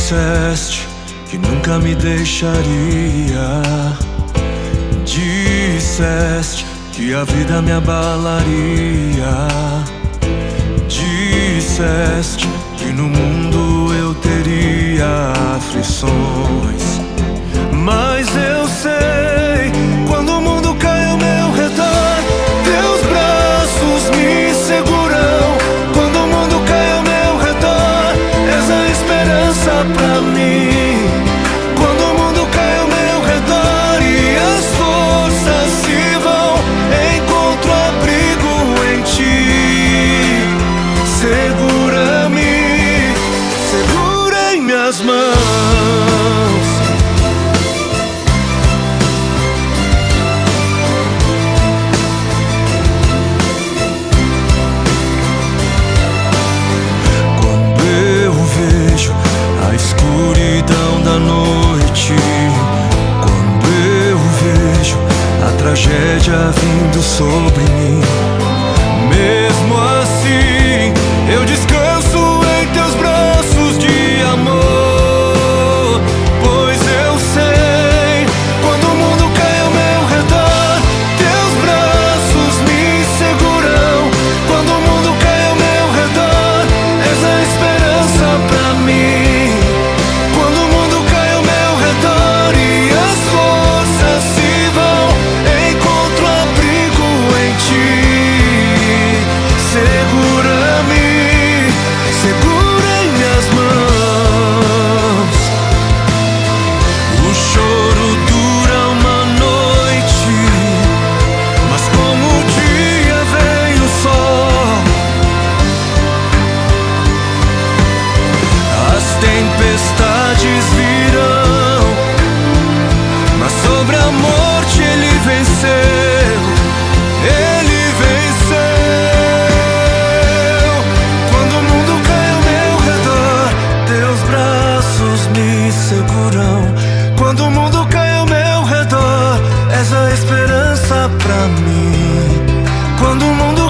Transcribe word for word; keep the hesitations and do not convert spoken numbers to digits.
Disseste que nunca me deixaria. Disseste que a vida me abalaria. Disseste que no mundo eu teria aflições. Mas eu sei, quando o mundo cai ao meu redor, teus braços me seguram. Quando o mundo cai ao meu redor, és a esperança pra mim. Quando o mundo cai ao meu redor e as forças se vão, encontro abrigo em ti. Segura-me, segura em minhas mãos. Escuridão da noite, quando eu vejo a tragédia vindo sobre mim, mesmo assim eu descanso em teus braços de amor. Pois eu sei, quando o mundo cai ao meu redor, teus braços me seguram. Quando o mundo cai ao meu redor, és a esperança pra mim. Tempestades virão, mas sobre a morte ele venceu. Ele venceu. Quando o mundo cai ao meu redor, teus braços me seguram. Quando o mundo cai ao meu redor, és a esperança pra mim. Quando o mundo